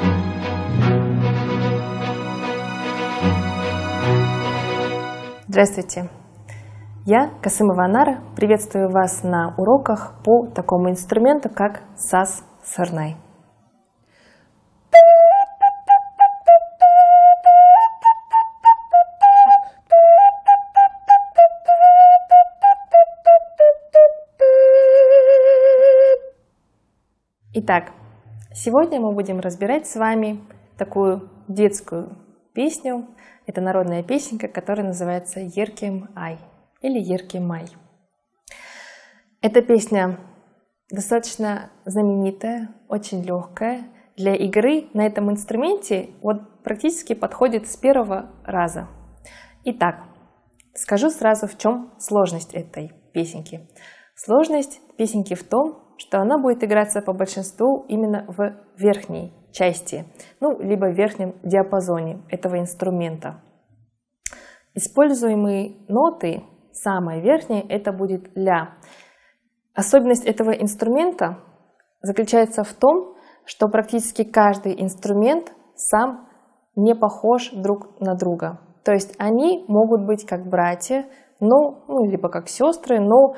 Здравствуйте! Я, Касымова Анара, приветствую вас на уроках по такому инструменту, как саз-сырнай. Итак, сегодня мы будем разбирать с вами такую детскую песню. Это народная песенка, которая называется «Еркем ай» или «Еркем май». Эта песня достаточно знаменитая, очень легкая. Для игры на этом инструменте практически подходит с первого раза. Итак, скажу сразу, в чем сложность этой песенки. Сложность песенки в том, что она будет играться по большинству именно в верхней части, либо в верхнем диапазоне этого инструмента. Используемые ноты, самая верхняя, это будет ля. Особенность этого инструмента заключается в том, что практически каждый инструмент сам не похож друг на друга. То есть они могут быть как братья, либо как сестры, но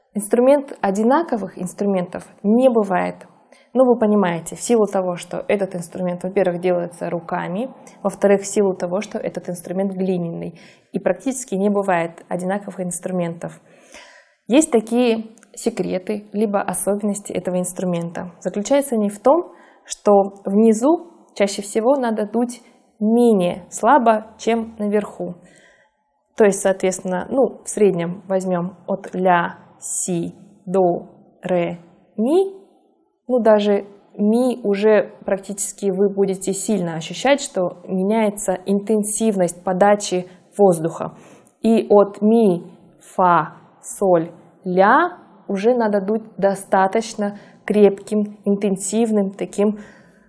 одинаковых инструментов не бывает. Вы понимаете, в силу того, что этот инструмент, во-первых, делается руками, во-вторых, в силу того, что этот инструмент глиняный, и практически не бывает одинаковых инструментов. Есть такие секреты, либо особенности этого инструмента. Заключаются они в том, что внизу чаще всего надо дуть менее слабо, чем наверху. То есть, соответственно, в среднем возьмем от ля, си, до, ре, ми. Даже ми уже практически вы будете сильно ощущать, что меняется интенсивность подачи воздуха. И от ми, фа, соль, ля уже надо дуть достаточно крепким, интенсивным таким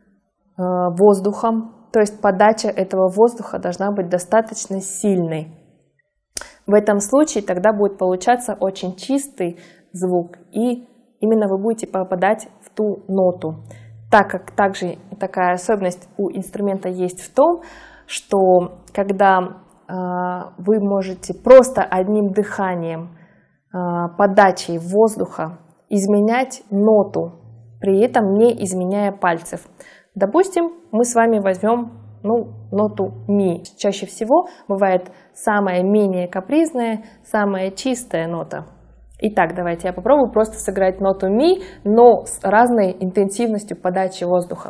воздухом. То есть подача этого воздуха должна быть достаточно сильной. В этом случае тогда будет получаться очень чистый звук, и именно вы будете попадать в ту ноту. Так как также такая особенность у инструмента есть в том, что когда вы можете просто одним дыханием, подачей воздуха изменять ноту, при этом не изменяя пальцев. Допустим, мы с вами возьмем ноту ми. Чаще всего бывает самая менее капризная, самая чистая нота. Итак, давайте я попробую просто сыграть ноту ми, но с разной интенсивностью подачи воздуха.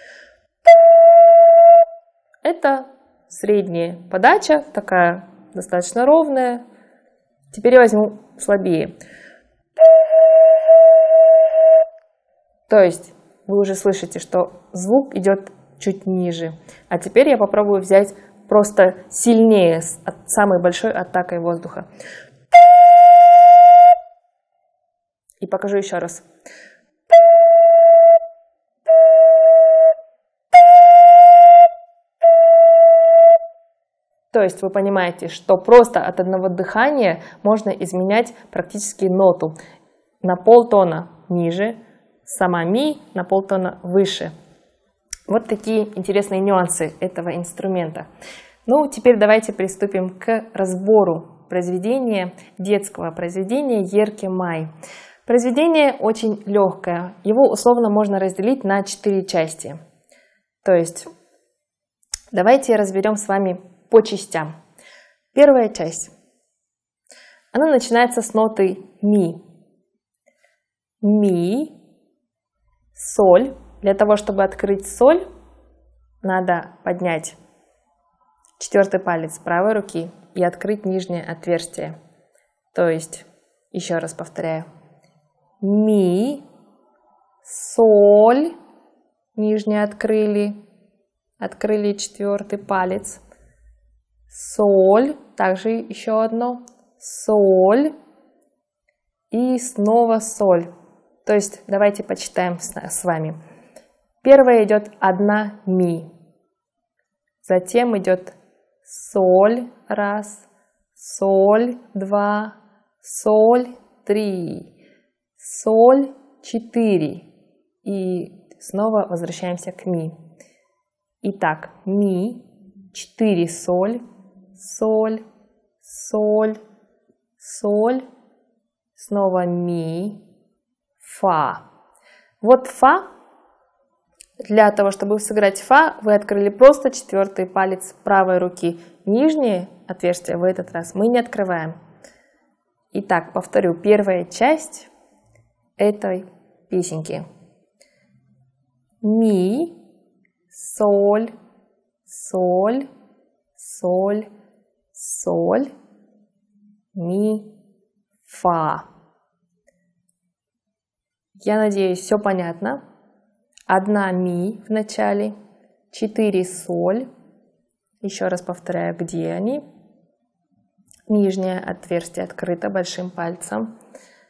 Это средняя подача, такая достаточно ровная. Теперь я возьму слабее. То есть вы уже слышите, что звук идет чуть ниже. А теперь я попробую взять просто сильнее, с самой большой атакой воздуха. И покажу еще раз. То есть вы понимаете, что просто от одного дыхания можно изменять практически ноту на полтона ниже, сама ми на полтона выше. Вот такие интересные нюансы этого инструмента. Теперь давайте приступим к разбору произведения, детского произведения «Еркем ай». Произведение очень легкое. Его условно можно разделить на 4 части. То есть давайте разберем с вами по частям. Первая часть. Она начинается с ноты ми. Ми, соль. Для того, чтобы открыть соль, надо поднять 4-й палец правой руки и открыть нижнее отверстие. То есть, еще раз повторяю. Ми, соль, нижнее открыли 4-й палец. Соль, также еще одно, соль и снова соль. То есть давайте почитаем с вами. Первое идет 1 ми, затем идет соль 1, соль 2, соль 3, соль 4 и снова возвращаемся к ми. Итак, ми, 4 соль, соль, соль, соль, снова ми, фа. Вот фа. Для того, чтобы сыграть фа, вы открыли просто 4-й палец правой руки. Нижнее отверстие в этот раз мы не открываем. Итак, повторю, первая часть этой песенки. Ми, соль, соль, соль, соль, ми, фа. Я надеюсь, все понятно. 1 ми в начале, 4 соль. Еще раз повторяю, где они. Нижнее отверстие открыто большим пальцем.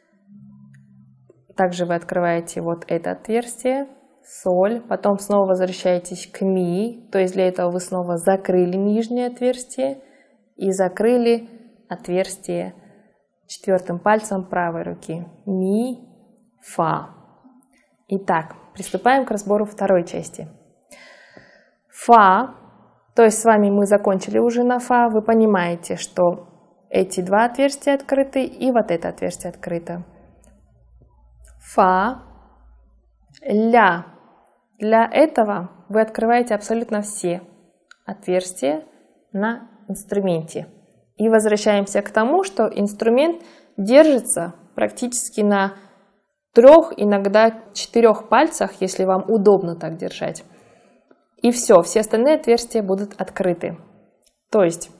Также вы открываете вот это отверстие, соль. Потом снова возвращаетесь к ми. То есть для этого вы снова закрыли нижнее отверстие и закрыли отверстие 4-м пальцем правой руки. Ми, фа. Итак, приступаем к разбору второй части. Фа, то есть с вами мы закончили уже на фа. Вы понимаете, что эти 2 отверстия открыты и вот это отверстие открыто. Фа, ля. Для этого вы открываете абсолютно все отверстия на инструменте. И возвращаемся к тому, что инструмент держится практически на 3, иногда 4 пальцах, если вам удобно так держать. И все остальные отверстия будут открыты. То есть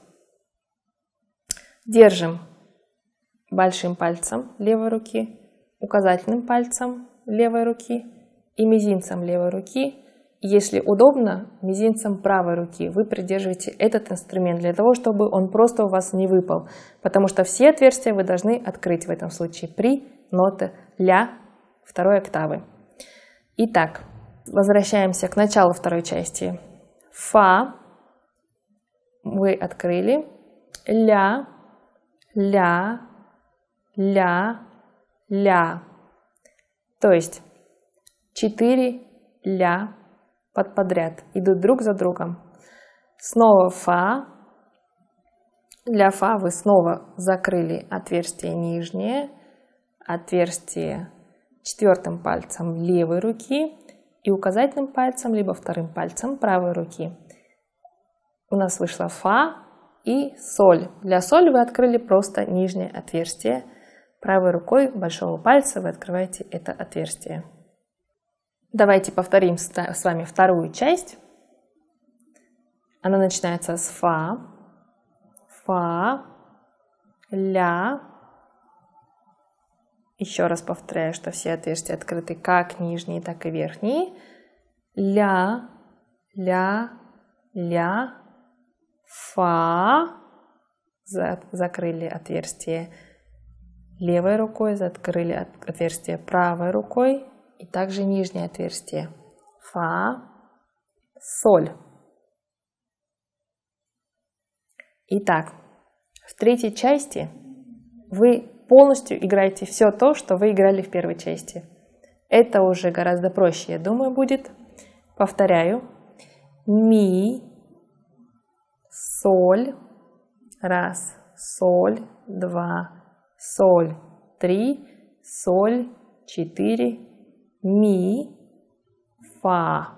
держим большим пальцем левой руки, указательным пальцем левой руки и мизинцем левой руки. Если удобно, мизинцем правой руки вы придерживаете этот инструмент для того, чтобы он просто у вас не выпал. Потому что все отверстия вы должны открыть в этом случае при ноте ля 2-й октавы. Итак, возвращаемся к началу второй части. Фа вы открыли, ля, ля, ля, ля. То есть 4 ля подряд идут друг за другом. Снова фа. Для фа вы снова закрыли отверстие нижнее, отверстие 4-м пальцем левой руки и указательным пальцем, либо 2-м пальцем правой руки. У нас вышло фа и соль. Для соль вы открыли просто нижнее отверстие. Правой рукой большого пальца вы открываете это отверстие. Давайте повторим с вами вторую часть. Она начинается с фа, фа, ля. Еще раз повторяю, что все отверстия открыты как нижние, так и верхние. Ля, ля, ля, фа. Закрыли отверстие левой рукой, закрыли отверстие правой рукой. И также нижнее отверстие. Фа, соль. Итак, в третьей части вы полностью играете все то, что вы играли в первой части. Это уже гораздо проще, я думаю, будет. Повторяю. Ми, соль, 1, соль, 2, соль, 3, соль, 4, ми, фа.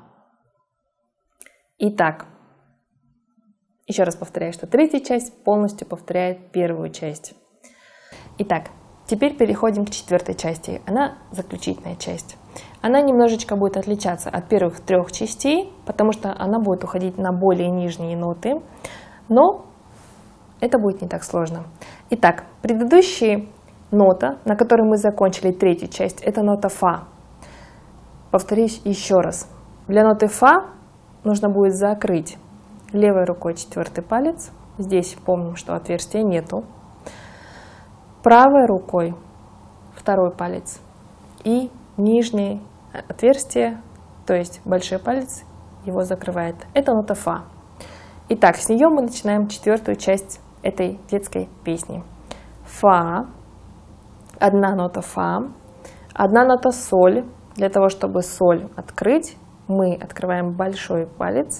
Итак, еще раз повторяю, что третья часть полностью повторяет первую часть. Итак, теперь переходим к 4-й части. Она заключительная часть. Она немножечко будет отличаться от первых 3 частей, потому что она будет уходить на более нижние ноты, но это будет не так сложно. Итак, предыдущая нота, на которой мы закончили третью часть, это нота фа. Повторюсь еще раз. Для ноты фа нужно будет закрыть левой рукой 4-й палец. Здесь помним, что отверстия нету. Правой рукой 2-й палец и нижнее отверстие, то есть большой палец, его закрывает. Это нота фа. Итак, с нее мы начинаем 4-ю часть этой детской песни. Фа, 1 нота фа, 1 нота соль. Для того, чтобы соль открыть, мы открываем большой палец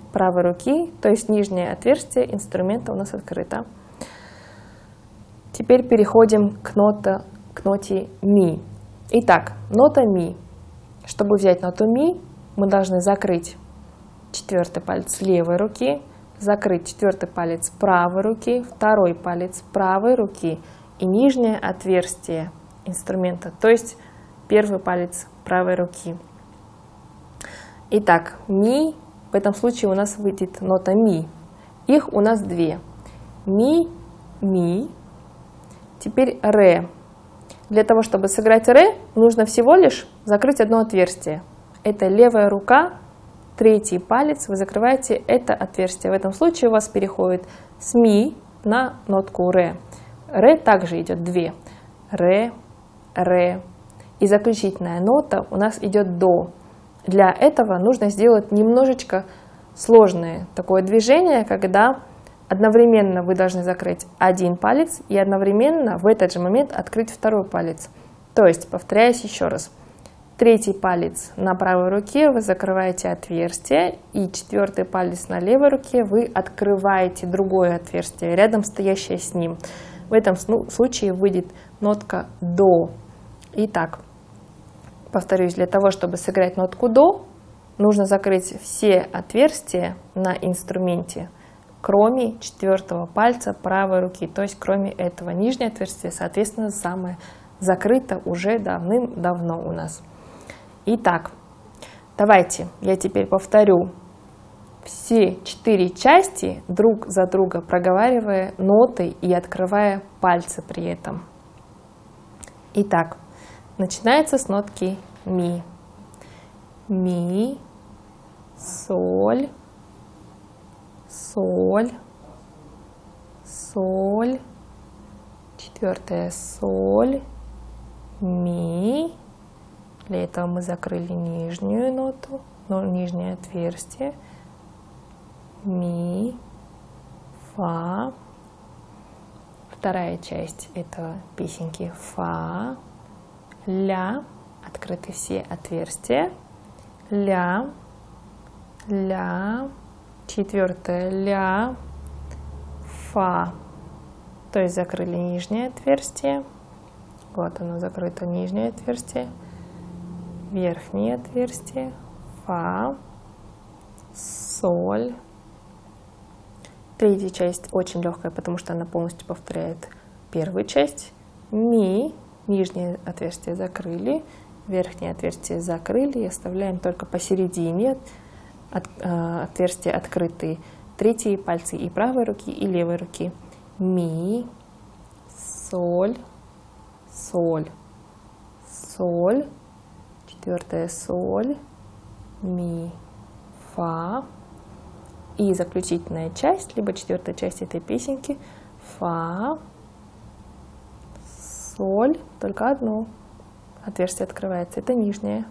правой руки, то есть нижнее отверстие инструмента у нас открыто. Теперь переходим к ноте ми. Итак, нота ми. Чтобы взять ноту ми, мы должны закрыть четвертый палец левой руки, закрыть четвертый палец правой руки, второй палец правой руки и нижнее отверстие инструмента, то есть первый палец правой руки. Итак, ми, в этом случае у нас выйдет нота ми. Их у нас две. Ми, ми. Теперь ре. Для того, чтобы сыграть ре, нужно всего лишь закрыть одно отверстие. Это левая рука, третий палец, вы закрываете это отверстие. В этом случае у вас переходит с ми на нотку ре. Ре также идет две. Ре, ре. И заключительная нота у нас идет до. Для этого нужно сделать немножечко сложное такое движение, когда одновременно вы должны закрыть один палец и одновременно в этот же момент открыть второй палец. То есть, повторяюсь еще раз. Третий палец на правой руке вы закрываете отверстие, и четвертый палец на левой руке вы открываете другое отверстие, рядом стоящее с ним. В этом случае выйдет нотка до. Итак, повторюсь, для того, чтобы сыграть нотку до, нужно закрыть все отверстия на инструменте, кроме четвертого пальца правой руки, то есть кроме этого. Нижнее отверстие, соответственно, самое закрыто уже давным-давно у нас. Итак, давайте я теперь повторю все 4 части друг за друга, проговаривая ноты и открывая пальцы при этом. Итак, начинается с нотки ми. Ми, соль, соль, соль, четвертая соль, ми. Для этого мы закрыли нижнюю ноту, нижнее отверстие. Ми, фа. Вторая часть этого песенки фа, ля, открыты все отверстия, ля, ля, четвертое ля, фа, то есть закрыли нижнее отверстие, вот оно закрыто нижнее отверстие, верхнее отверстие, фа, соль. Третья часть очень легкая, потому что она полностью повторяет первую часть. Ми, нижнее отверстие закрыли, верхнее отверстие закрыли и оставляем только посередине отверстия открытые. Третьи пальцы и правой руки, и левой руки. Ми, соль, соль, соль, четвертая соль, ми, фа. И заключительная часть, либо четвертая часть этой песенки, фа, соль, только одно отверстие открывается, это нижнее,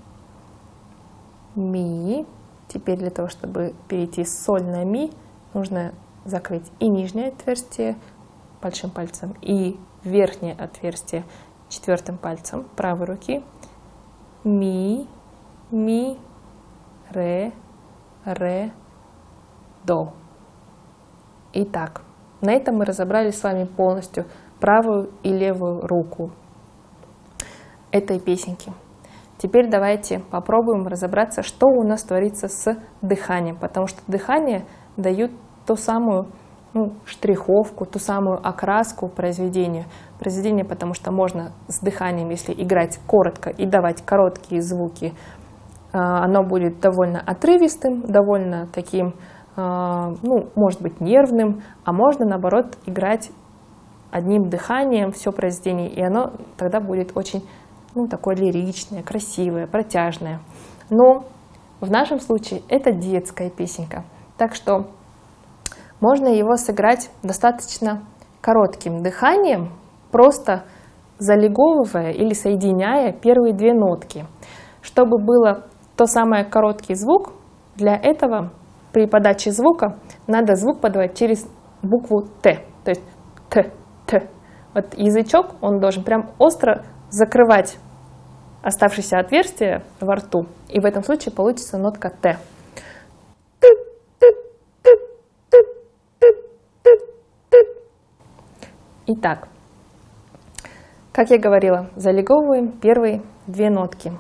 ми. Теперь для того, чтобы перейти с соль на ми, нужно закрыть и нижнее отверстие большим пальцем, и верхнее отверстие четвертым пальцем правой руки. Ми, ми, ре, ре, до. Итак, на этом мы разобрали с вами полностью правую и левую руку этой песенки. Теперь давайте попробуем разобраться, что у нас творится с дыханием, потому что дыхание дает ту самую штриховку, ту самую окраску произведению. Произведение, потому что можно с дыханием, если играть коротко и давать короткие звуки, оно будет довольно отрывистым, довольно таким, может быть, нервным, а можно, наоборот, играть одним дыханием все произведение, и оно тогда будет очень такое лиричное, красивое, протяжное. Но в нашем случае это детская песенка, так что можно его сыграть достаточно коротким дыханием, просто залеговывая или соединяя первые две нотки. Чтобы было то самое короткий звук, для этого при подаче звука надо звук подавать через букву Т, то есть Т, Т. Вот язычок, он должен прям остро закрывать оставшиеся отверстия во рту, и в этом случае получится нотка Т. Итак, как я говорила, залеговываем первые две нотки.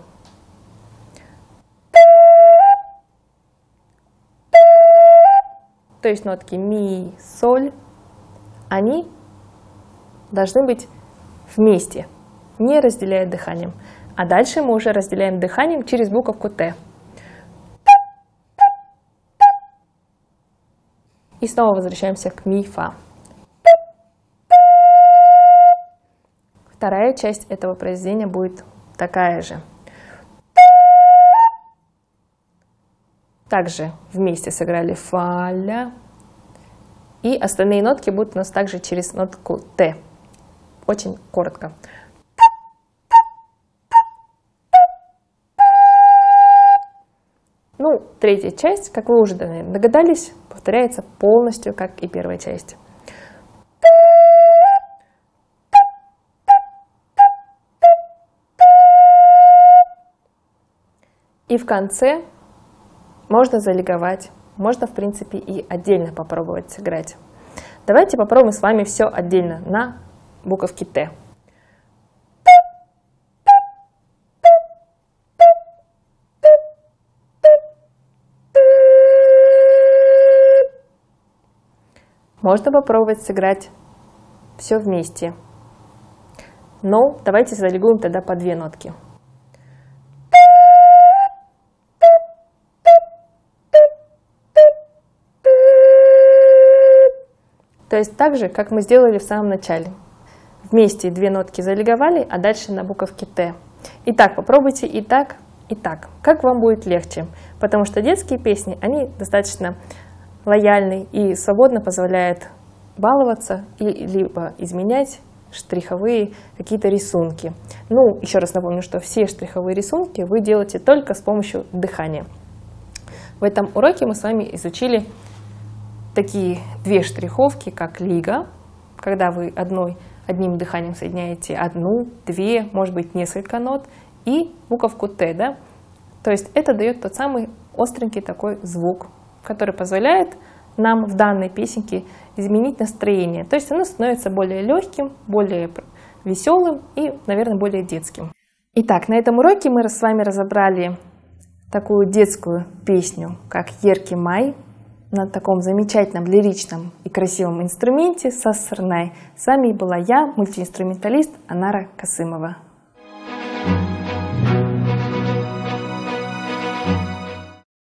То есть нотки ми, соль, они должны быть вместе, не разделяя дыханием. А дальше мы уже разделяем дыханием через буковку Т. И снова возвращаемся к ми, фа. Вторая часть этого произведения будет такая же. Также вместе сыграли фа, ля. И остальные нотки будут у нас также через нотку Т. Очень коротко. Ну, третья часть, как вы уже, наверное, догадались, повторяется полностью, как и первая часть. И в конце можно залеговать, можно, в принципе, и отдельно попробовать сыграть. Давайте попробуем с вами все отдельно на буковке Т. Можно попробовать сыграть все вместе. Но давайте залегуем тогда по две нотки. То есть так же, как мы сделали в самом начале. Вместе две нотки залеговали, а дальше на буковке Т. Итак, попробуйте и так, и так. Как вам будет легче? Потому что детские песни, они достаточно лояльны и свободно позволяют баловаться и либо изменять штриховые какие-то рисунки. Ну, еще раз напомню, что все штриховые рисунки вы делаете только с помощью дыхания. В этом уроке мы с вами изучили такие две штриховки, как лига, когда вы одним дыханием соединяете одну, две, может быть, несколько нот, и буковку Т, да? То есть это дает тот самый остренький такой звук, который позволяет нам в данной песенке изменить настроение. То есть оно становится более легким, более веселым и, наверное, более детским. Итак, на этом уроке мы с вами разобрали такую детскую песню, как «Яркий май», на таком замечательном, лиричном и красивом инструменте сазсырнай. С вами была я, мультиинструменталист Анара Касымова.